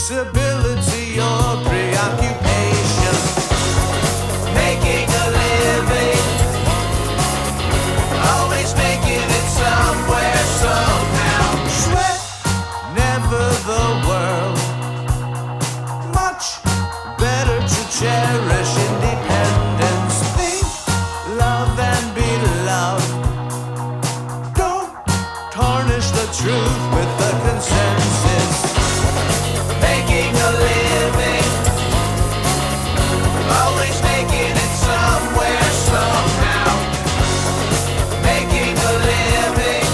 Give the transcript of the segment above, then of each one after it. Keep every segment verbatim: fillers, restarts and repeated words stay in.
disability or preoccupation. Making a living, always making it somewhere, somehow. Sweat, never the world. Much better to cherish independence. Think, love and be loved. Don't tarnish the truth with the consensus. Making a living, always making it somewhere, somehow. Making a living,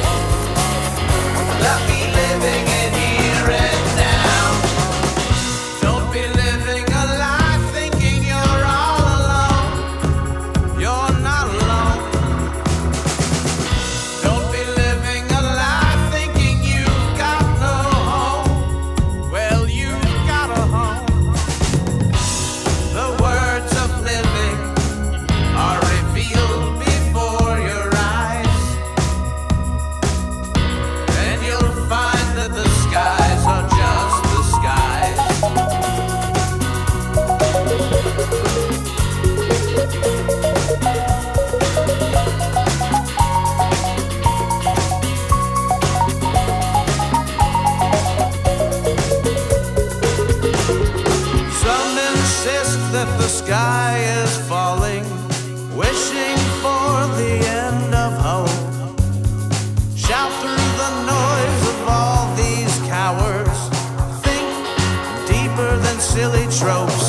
lucky living in here and now. Don't be living a life thinking you're all alone. You're not alone. Don't be living a life thinking you've got no home. Well, you've got a home. The words of living are revealed before your eyes, and you'll find that the skies are just the skies. Some insist that the sky is falling, wishing for the end of hope. Shout through the noise of all these cowards. Think deeper than silly tropes.